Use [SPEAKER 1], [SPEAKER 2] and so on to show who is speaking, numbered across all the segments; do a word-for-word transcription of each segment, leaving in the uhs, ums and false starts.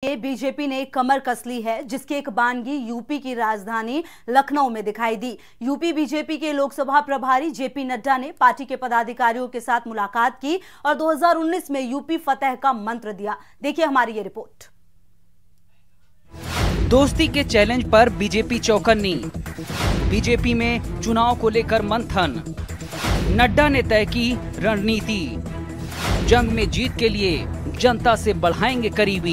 [SPEAKER 1] लिए बीजेपी ने कमर कस ली है, जिसकी एक बानगी यूपी की राजधानी लखनऊ में दिखाई दी। यूपी बीजेपी के लोकसभा प्रभारी जेपी नड्डा ने पार्टी के पदाधिकारियों के साथ मुलाकात की और दो हज़ार उन्नीस में यूपी फतेह का मंत्र दिया। देखिए हमारी ये रिपोर्ट।
[SPEAKER 2] दोस्ती के चैलेंज पर बीजेपी चौकन्नी। बीजेपी में चुनाव को लेकर मंथन। नड्डा ने तय की रणनीति। जंग में जीत के लिए जनता से बढ़ाएंगे करीबी।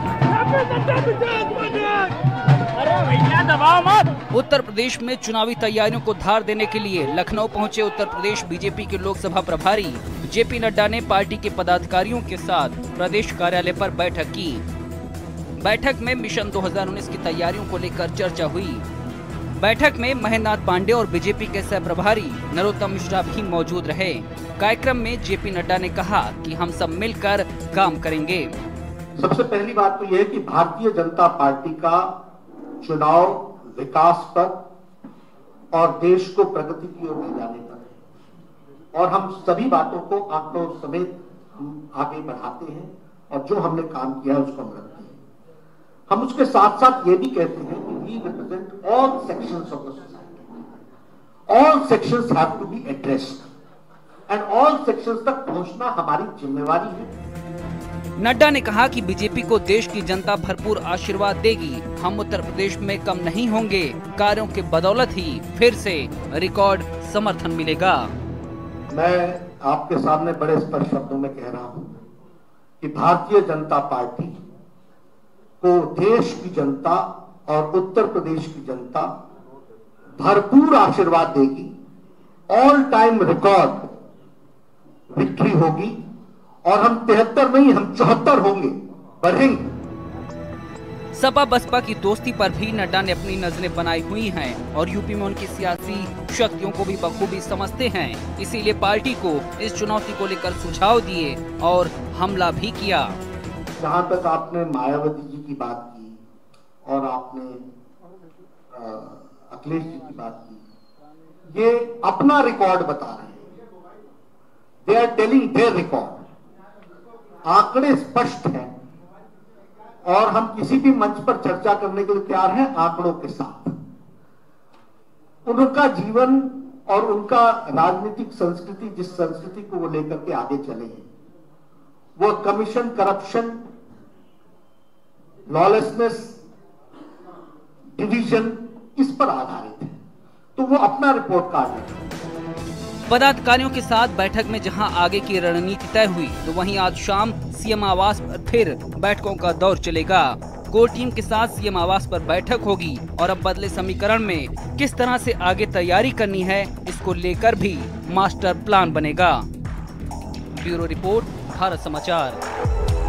[SPEAKER 2] उत्तर प्रदेश में चुनावी तैयारियों को धार देने के लिए लखनऊ पहुंचे उत्तर प्रदेश बीजेपी के लोकसभा प्रभारी जेपी नड्डा ने पार्टी के पदाधिकारियों के साथ प्रदेश कार्यालय पर बैठक की। बैठक में मिशन दो हज़ार उन्नीस की तैयारियों को लेकर चर्चा हुई। बैठक में महेंद्र नाथ पांडे और बीजेपी के सह प्रभारी नरोत्तम मिश्रा भी मौजूद रहे। कार्यक्रम में जेपी नड्डा ने कहा कि हम सब मिलकर काम करेंगे।
[SPEAKER 3] सबसे पहली बात तो यह है कि भारतीय जनता पार्टी का चुनाव विकास पर और देश को प्रगति की ओर ले जाने पर है और हम सभी बातों को आंकड़ों समेत हम आगे बढ़ाते हैं और जो हमने काम किया है उसको हम रखते हैं। हम उसके साथ साथ ये भी कहते हैं कि we represent all sections of the society. All sections have to be addressed and all sections तक पहुंचना हमारी जिम्मेवारी है।
[SPEAKER 2] नड्डा ने कहा कि बीजेपी को देश की जनता भरपूर आशीर्वाद देगी। हम उत्तर प्रदेश में कम नहीं होंगे। कार्यों के बदौलत ही फिर से रिकॉर्ड समर्थन मिलेगा।
[SPEAKER 3] मैं आपके सामने बड़े स्पष्ट शब्दों में कह रहा हूं कि भारतीय जनता पार्टी को देश की जनता और उत्तर प्रदेश की जनता भरपूर आशीर्वाद देगी। ऑल टाइम रिकॉर्ड विक्ट्री होगी और हम तिहत्तर नहीं हम चौहत्तर होंगे, बढ़ेंगे।
[SPEAKER 2] सपा बसपा की दोस्ती पर भी नड्डा ने अपनी नजरें बनाई हुई हैं और यूपी में उनकी सियासी शक्तियों को भी बखूबी समझते हैं। इसीलिए पार्टी को इस चुनौती को लेकर सुझाव दिए और हमला भी किया।
[SPEAKER 3] जहां तक आपने मायावती जी की बात की और आपने अखिलेश जी की बात की, ये अपना रिकॉर्ड बता रहे हैं। They are telling their record. आंकड़े स्पष्ट हैं और हम किसी भी मंच पर चर्चा करने के लिए तैयार हैं आंकड़ों के साथ। उनका जीवन और उनका राजनीतिक संस्कृति, जिस संस्कृति को वो लेकर के आगे चले हैं, वो कमीशन, करप्शन, लॉलेसनेस, डिवीजन, इस पर आधारित है। तो वो अपना रिपोर्ट कार्ड है।
[SPEAKER 2] पदाधिकारियों के साथ बैठक में जहां आगे की रणनीति तय हुई, तो वहीं आज शाम सीएम आवास पर फिर बैठकों का दौर चलेगा। कोर टीम के साथ सीएम आवास पर बैठक होगी और अब बदले समीकरण में किस तरह से आगे तैयारी करनी है, इसको लेकर भी मास्टर प्लान बनेगा। ब्यूरो रिपोर्ट, भारत समाचार।